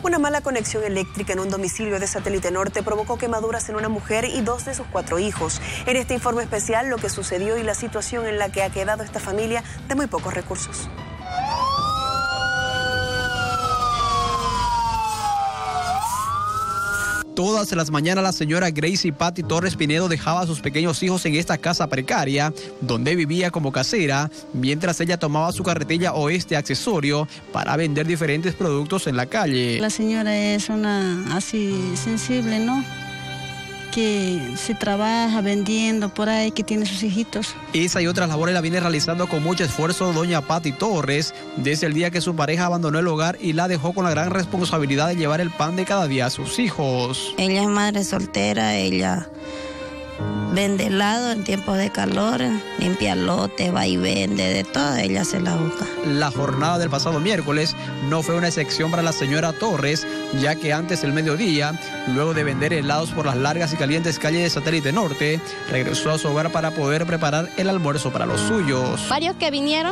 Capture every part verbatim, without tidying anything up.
Una mala conexión eléctrica en un domicilio de Satélite Norte provocó quemaduras en una mujer y dos de sus cuatro hijos. En este informe especial, lo que sucedió y la situación en la que ha quedado esta familia de muy pocos recursos. Todas las mañanas la señora Gracie Patti Torres Pinedo dejaba a sus pequeños hijos en esta casa precaria, donde vivía como casera, mientras ella tomaba su carretilla o este accesorio para vender diferentes productos en la calle. La señora es una así sensible, ¿no? Que se trabaja vendiendo por ahí, que tiene sus hijitos. Esa y otras labores la viene realizando con mucho esfuerzo doña Patti Torres desde el día que su pareja abandonó el hogar y la dejó con la gran responsabilidad de llevar el pan de cada día a sus hijos. Ella es madre soltera, ella vende helado en tiempos de calor, limpia lote, va y vende, de todo, ella se la busca. La jornada del pasado miércoles no fue una excepción para la señora Torres, ya que antes del mediodía, luego de vender helados por las largas y calientes calles de Satélite Norte, regresó a su hogar para poder preparar el almuerzo para los suyos. Varios que vinieron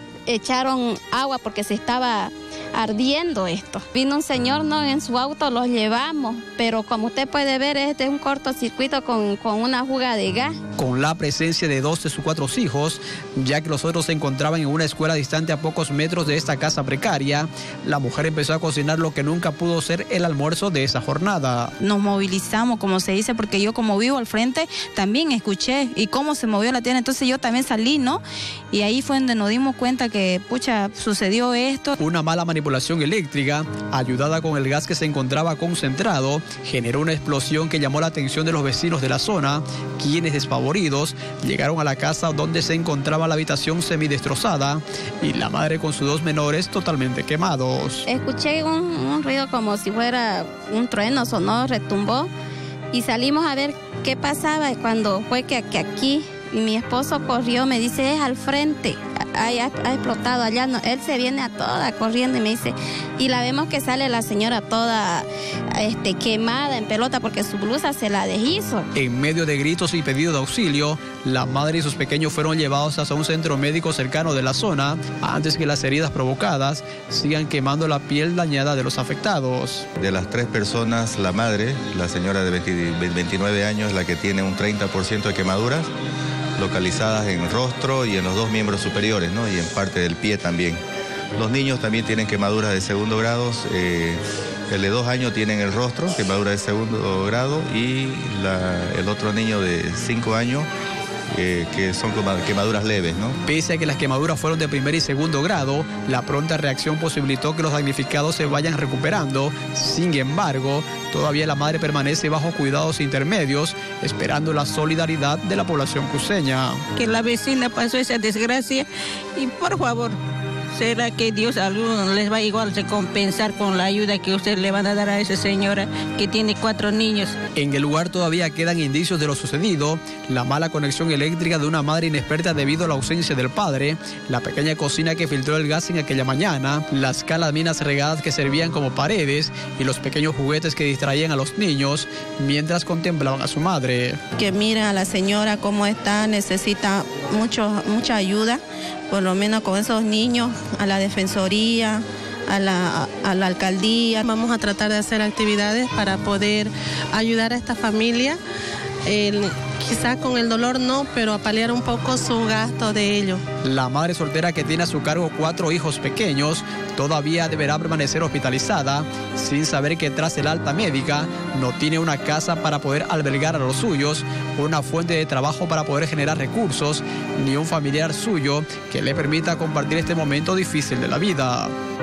echaron agua porque se estaba ardiendo esto. Vino un señor, ¿no? En su auto los llevamos, pero como usted puede ver, este es un cortocircuito con, con una fuga de gas. Con la presencia de dos de sus cuatro hijos, ya que los otros se encontraban en una escuela distante a pocos metros de esta casa precaria, la mujer empezó a cocinar lo que nunca pudo ser el almuerzo de esa jornada. Nos movilizamos, como se dice, porque yo como vivo al frente también escuché y cómo se movió la tienda, entonces yo también salí, ¿no? Y ahí fue donde nos dimos cuenta que, pucha, sucedió esto. Una mala manipulación eléctrica, ayudada con el gas que se encontraba concentrado, generó una explosión que llamó la atención de los vecinos de la zona, quienes despavoridos llegaron a la casa donde se encontraba la habitación semidestrozada y la madre con sus dos menores totalmente quemados. Escuché un, un ruido como si fuera un trueno, sonó, retumbó y salimos a ver qué pasaba. Y cuando fue que, que aquí y mi esposo corrió, me dice, es al frente, ahí ha, ha explotado allá, no, él se viene a toda corriendo y me dice, y la vemos que sale la señora toda este, quemada en pelota porque su blusa se la deshizo. En medio de gritos y pedido de auxilio, la madre y sus pequeños fueron llevados hasta un centro médico cercano de la zona antes que las heridas provocadas sigan quemando la piel dañada de los afectados. De las tres personas, la madre, la señora de veintinueve años, la que tiene un treinta por ciento de quemaduras, localizadas en el rostro y en los dos miembros superiores, ¿no? Y en parte del pie también. Los niños también tienen quemaduras de segundo grado, eh, el de dos años tiene en el rostro quemadura de segundo grado y la, el otro niño de cinco años Eh, que son quemaduras leves, ¿no? Pese a que las quemaduras fueron de primer y segundo grado, la pronta reacción posibilitó que los damnificados se vayan recuperando. Sin embargo, todavía la madre permanece bajo cuidados intermedios, esperando la solidaridad de la población cruceña. Que la vecina pasó esa desgracia y por favor, ¿será que Dios a algunos les va a igual recompensar con la ayuda que ustedes le van a dar a esa señora que tiene cuatro niños? En el lugar todavía quedan indicios de lo sucedido, la mala conexión eléctrica de una madre inexperta debido a la ausencia del padre, la pequeña cocina que filtró el gas en aquella mañana, las calaminas regadas que servían como paredes y los pequeños juguetes que distraían a los niños mientras contemplaban a su madre. Que mira a la señora cómo está, necesita mucho, mucha ayuda, por lo menos con esos niños, a la defensoría, a la, a la alcaldía. Vamos a tratar de hacer actividades para poder ayudar a esta familia, el, quizás con el dolor no, pero a paliar un poco su gasto de ello. La madre soltera que tiene a su cargo cuatro hijos pequeños todavía deberá permanecer hospitalizada sin saber que tras el alta médica no tiene una casa para poder albergar a los suyos, una fuente de trabajo para poder generar recursos, ni un familiar suyo que le permita compartir este momento difícil de la vida.